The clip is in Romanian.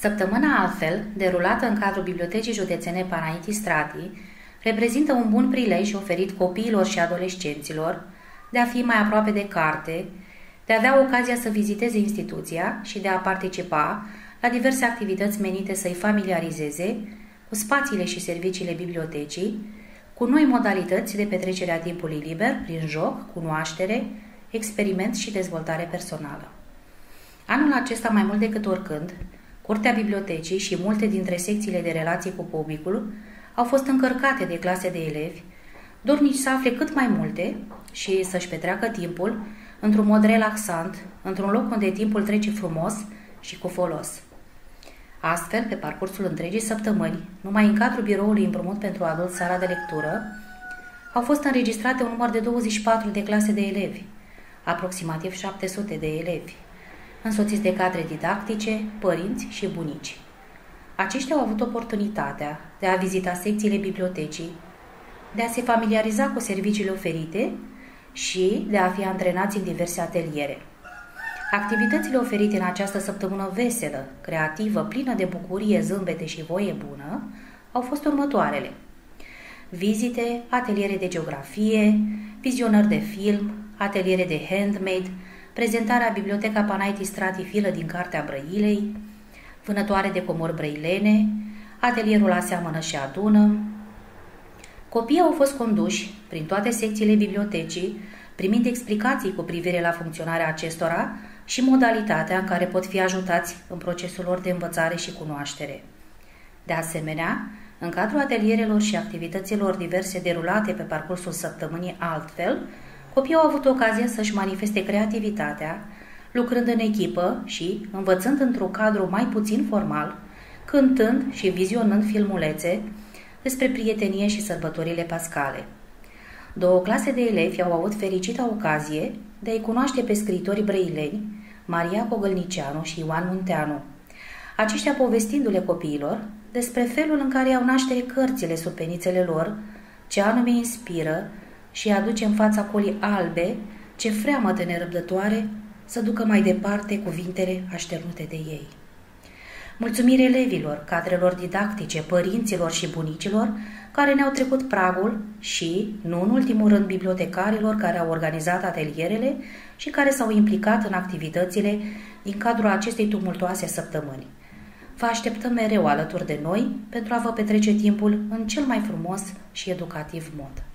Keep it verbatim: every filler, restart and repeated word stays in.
Săptămâna altfel, derulată în cadrul Bibliotecii Județene Panaiti Strati, reprezintă un bun prilej oferit copiilor și adolescenților de a fi mai aproape de carte, de a avea ocazia să viziteze instituția și de a participa la diverse activități menite să-i familiarizeze cu spațiile și serviciile bibliotecii, cu noi modalități de petrecere a timpului liber, prin joc, cunoaștere, experiment și dezvoltare personală. Anul acesta, mai mult decât oricând, Curtea Bibliotecii și multe dintre secțiile de relații cu publicul au fost încărcate de clase de elevi, dornici să afle cât mai multe și să-și petreacă timpul într-un mod relaxant, într-un loc unde timpul trece frumos și cu folos. Astfel, pe parcursul întregii săptămâni, numai în cadrul biroului împrumut pentru adulți Sala de Lectură, au fost înregistrate un număr de douăzeci și patru de clase de elevi, aproximativ șapte sute de elevi, însoțiți de cadre didactice, părinți și bunici. Aceștia au avut oportunitatea de a vizita secțiile bibliotecii, de a se familiariza cu serviciile oferite și de a fi antrenați în diverse ateliere. Activitățile oferite în această săptămână veselă, creativă, plină de bucurie, zâmbete și voie bună, au fost următoarele: vizite, ateliere de geografie, vizionări de film, ateliere de handmade, prezentarea Biblioteca Panaiti Strati Filă din Cartea Brăilei, vânătoare de comori brăilene, atelierul Aseamănă și Adună. Copiii au fost conduși prin toate secțiile bibliotecii, primind explicații cu privire la funcționarea acestora și modalitatea în care pot fi ajutați în procesul lor de învățare și cunoaștere. De asemenea, în cadrul atelierelor și activităților diverse derulate pe parcursul săptămânii altfel, copiii au avut ocazia să-și manifeste creativitatea, lucrând în echipă și învățând într-un cadru mai puțin formal, cântând și vizionând filmulețe despre prietenie și sărbătorile pascale. Două clase de elevi au avut fericita ocazie de a-i cunoaște pe scriitorii brăileni, Maria Cogălnicianu și Ioan Munteanu, aceștia povestindu-le copiilor despre felul în care iau naștere cărțile sub penițele lor, ce anume inspiră și aduce în fața colii albe, ce freamătă nerăbdătoare să ducă mai departe cuvintele așternute de ei. Mulțumiri elevilor, cadrelor didactice, părinților și bunicilor care ne-au trecut pragul și, nu în ultimul rând, bibliotecarilor care au organizat atelierele și care s-au implicat în activitățile din cadrul acestei tumultoase săptămâni. Vă așteptăm mereu alături de noi pentru a vă petrece timpul în cel mai frumos și educativ mod.